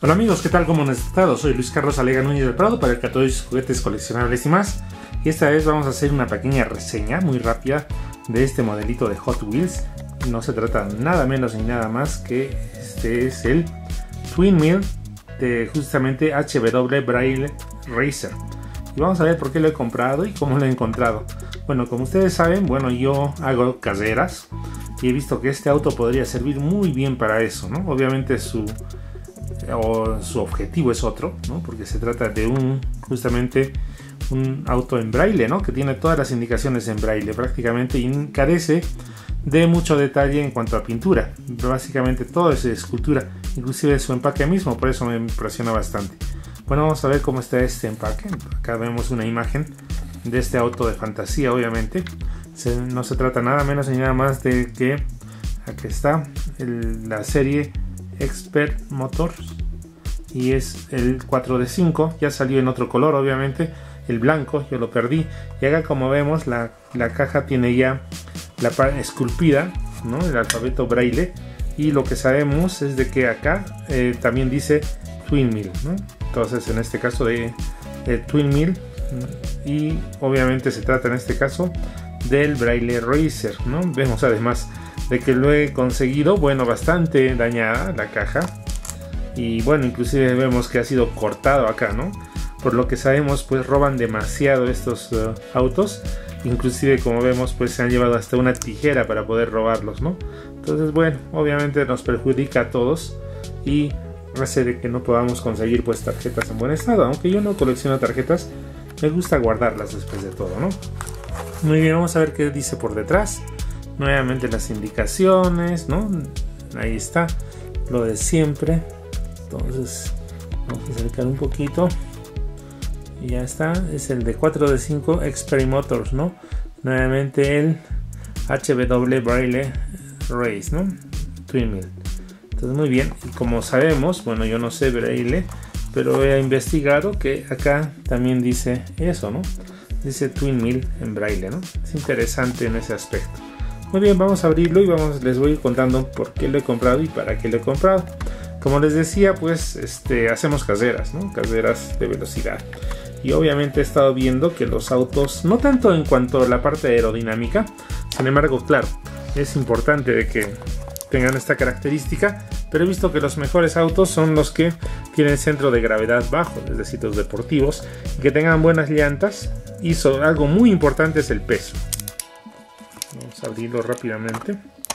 Hola amigos, ¿qué tal? ¿Cómo han estado? Soy Luis Carlos Alega Núñez del Prado para el Católicos Juguetes Coleccionables y más. Y esta vez vamos a hacer una pequeña reseña muy rápida de este modelito de Hot Wheels. No se trata nada menos ni nada más que este es el Twin Mill de justamente HW Braille Racer. Y vamos a ver por qué lo he comprado y cómo lo he encontrado. Bueno, como ustedes saben, yo hago caseras y he visto que este auto podría servir muy bien para eso, ¿no? Obviamente su objetivo es otro, ¿no? Porque se trata de justamente un auto en braille, ¿no? Que tiene todas las indicaciones en braille prácticamente y carece de mucho detalle en cuanto a pintura. Básicamente todo es escultura, inclusive su empaque mismo, por eso me impresiona bastante. Bueno, vamos a ver cómo está este empaque. Acá vemos una imagen de este auto de fantasía, obviamente. No se trata nada menos ni nada más de que aquí está la serie Expert Motors y es el 4D5. Ya salió en otro color, obviamente el blanco, yo lo perdí. Y acá, como vemos, la caja tiene ya la parte esculpida, ¿no? El alfabeto braille, y lo que sabemos es de que acá también dice Twin Mill, ¿no? Entonces en este caso de Twin Mill, y obviamente se trata en este caso del Braille Racer, ¿no? Vemos además de que lo he conseguido, bastante dañada la caja, y inclusive vemos que ha sido cortado acá, ¿no? Por lo que sabemos, pues roban demasiado estos autos, inclusive como vemos, pues se han llevado hasta una tijera para poder robarlos, ¿no? Entonces obviamente nos perjudica a todos y hace de que no podamos conseguir pues tarjetas en buen estado. Aunque yo no colecciono tarjetas, me gusta guardarlas después de todo, ¿no? Muy bien, vamos a ver qué dice por detrás. Nuevamente las indicaciones, ¿no? Ahí está, lo de siempre. Entonces vamos a acercar un poquito y ya está. Es el de 4D5 Expert Motors, ¿no? Nuevamente el HW Braille Race, ¿no? Twin Mill. Entonces muy bien, y como sabemos, yo no sé braille, pero he investigado que acá también dice eso, ¿no? Dice Twin Mill en braille, ¿no? Es interesante en ese aspecto. Muy bien, vamos a abrirlo y les voy a ir contando por qué lo he comprado y para qué lo he comprado. Como les decía, pues hacemos caseras, ¿no? Caseras de velocidad. Y obviamente he estado viendo que los autos, no tanto en cuanto a la parte aerodinámica, sin embargo, claro, es importante de que tengan esta característica, pero he visto que los mejores autos son los que tienen centro de gravedad bajo, desde sitios deportivos, y que tengan buenas llantas, y algo muy importante es el peso. Vamos a abrirlo rápidamente.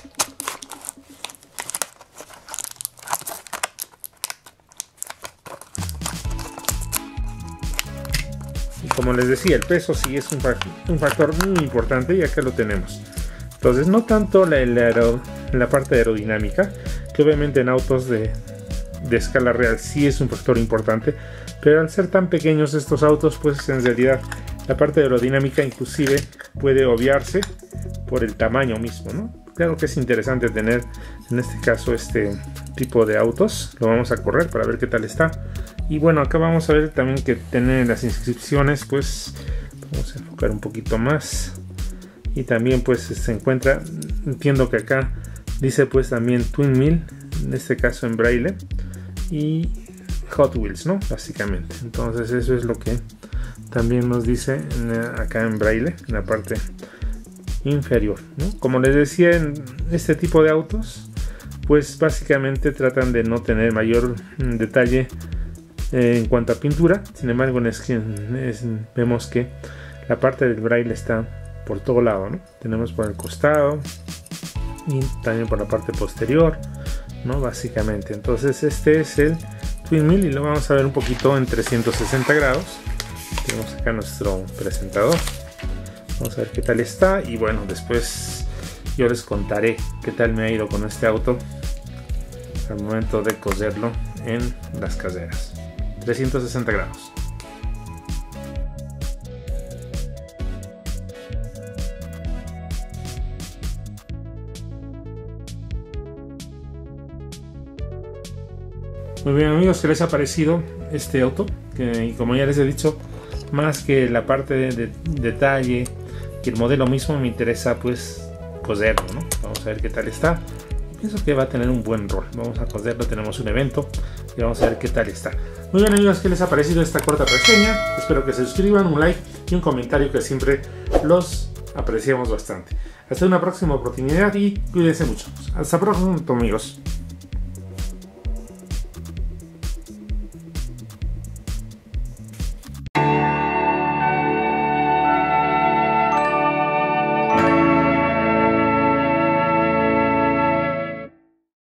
Y como les decía, el peso sí es un factor muy importante, y acá lo tenemos. Entonces, no tanto la parte aerodinámica, que obviamente en autos de escala real sí es un factor importante, pero al ser tan pequeños estos autos, pues en realidad la parte aerodinámica inclusive puede obviarse por el tamaño mismo, ¿no? Claro que es interesante tener en este caso este tipo de autos. Lo vamos a correr para ver qué tal está. Y acá vamos a ver también que tienen las inscripciones, pues vamos a enfocar un poquito más. Y también pues se encuentra, entiendo que acá dice pues también Twin Mill, en este caso en braille, y Hot Wheels, ¿no? Básicamente. Entonces eso es lo que también nos dice acá en braille, en la parte inferior, ¿no? Como les decía, en este tipo de autos, pues básicamente tratan de no tener mayor detalle en cuanto a pintura. Sin embargo, vemos que la parte del braille está por todo lado, ¿no? Tenemos por el costado y también por la parte posterior, ¿no? Básicamente. Entonces este es el Twin Mill y lo vamos a ver un poquito en 360 grados. Tenemos acá nuestro presentador. Vamos a ver qué tal está y después yo les contaré qué tal me ha ido con este auto al momento de coserlo en las caseras. 360 grados. Muy bien amigos, ¿qué les ha parecido este auto? Y como ya les he dicho, más que la parte de detalle y el modelo mismo, me interesa pues coserlo, ¿no? Vamos a ver qué tal está. pienso que va a tener un buen rol. Vamos a coserlo, tenemos un evento y vamos a ver qué tal está. Muy bien amigos, ¿qué les ha parecido esta corta reseña? Espero que se suscriban, un like y un comentario, que siempre los apreciamos bastante. Hasta una próxima oportunidad y cuídense mucho. Hasta pronto amigos.